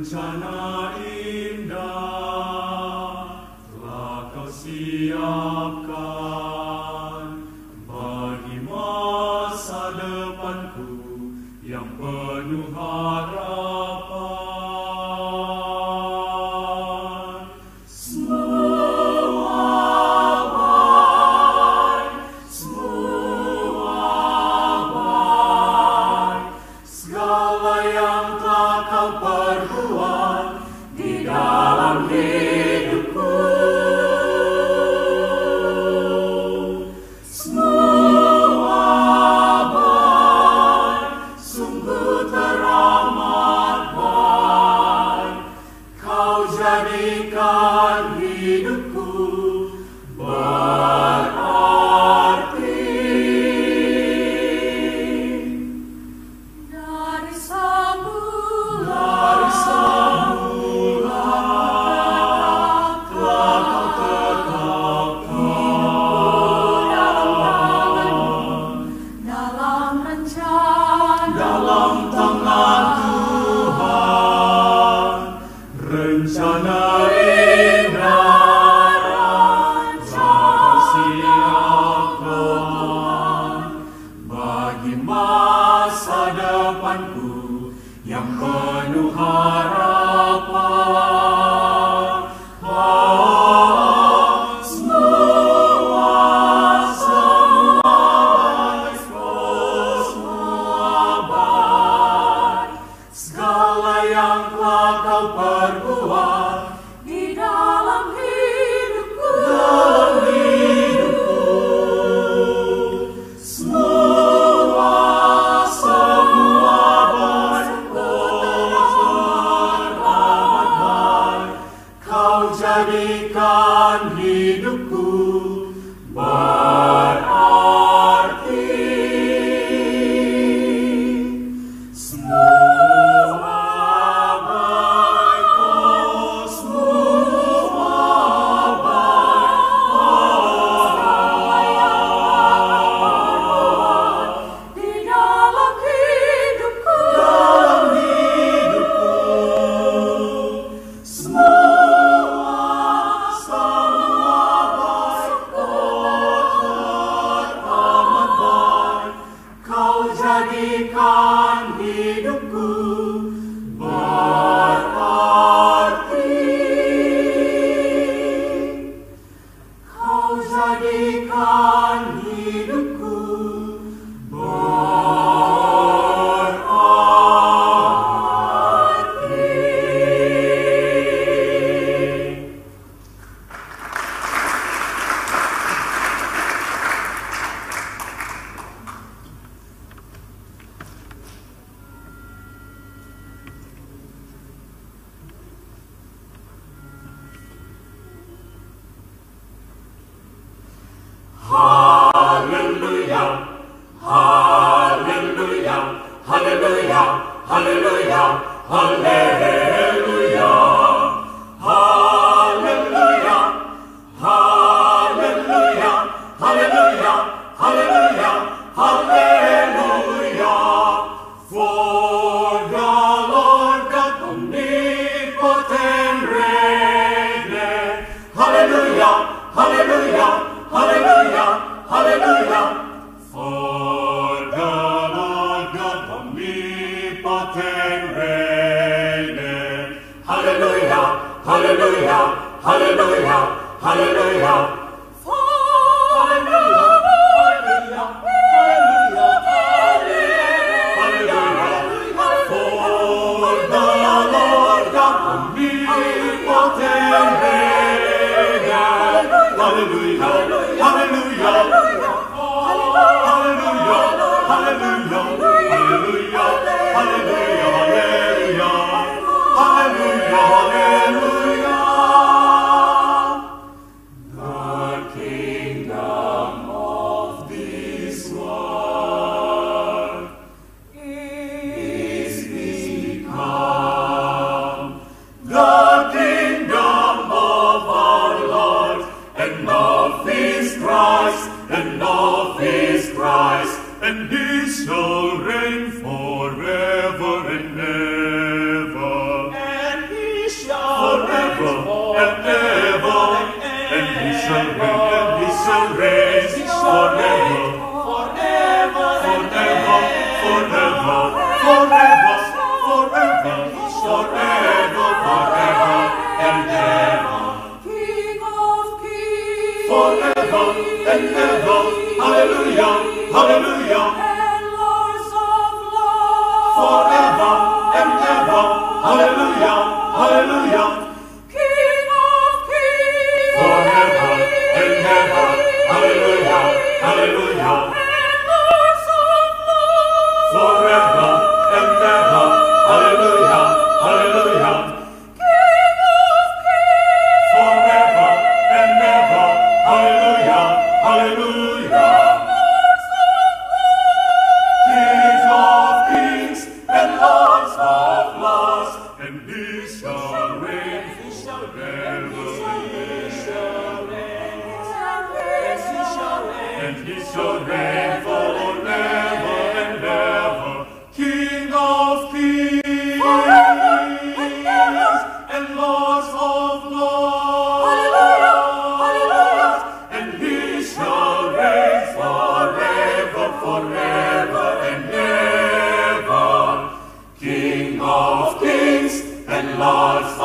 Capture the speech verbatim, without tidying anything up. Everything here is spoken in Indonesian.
Rencana indah telah kau siapkan bagi masa depanku yang penuh harapan. Semua baik, semua baik, segala yang telah kau perbuat di dalam hidupku. Semua baik, sungguh teramat baik, kau jadikan hidupku berarti. Dari semula, dari semula telah kau tetapkan dalam rencana, dalam tangan Tuhan, rencana indah telah siapkan bagi masa depanku yang penuh harapan. Oh, semua, semua baik, semua baik, segala yang telah kau perbuat di dalam hidupku, dalam hidupku. Semua, semua baik, teramat baik, kau jadikan hidupku berarti. Semua baik, oh, semua baik, oh, di dalam hidupku, dalam hidupku. Semua, semua baik, oh, teramat baik, kau jadikan hidupku berarti. Kau jadikan hidupku berarti. Hallelujah, hallelujah, hallelujah, hallelujah, hallelujah, hallelujah, hallelujah, hallelujah, hallelujah, hallelujah. For the Lord God omnipotent reigneth. Hallelujah, hallelujah, hallelujah, hallelujah. For the Lord God omnipotent reigneth. Hallelujah, hallelujah, hallelujah, hallelujah. For the Lord, hallelujah, hallelujah, for the Lord God omnipotent reigneth. Hallelujah, hallelujah, hallelujah, hallelujah, hallelujah, hallelujah, hallelujah, hallelujah, hallelujah. forever, forever, forever, forever and ever. King of kings, Forever and ever, hallelujah, hallelujah. and Lords of lords, Forever and ever, hallelujah, hallelujah. King of kings, Forever and ever, hallelujah, hallelujah. and Lords of lords, Forever and ever, hallelujah, hallelujah. King of kings, Forever and ever, hallelujah, hallelujah. Lords of lords, King of kings and Lords of lords, and he shall reign forever. And he shall reign forever and ever. King of kings and Lords of lords, and he shall reign forever, forever and ever. King of kings and Lords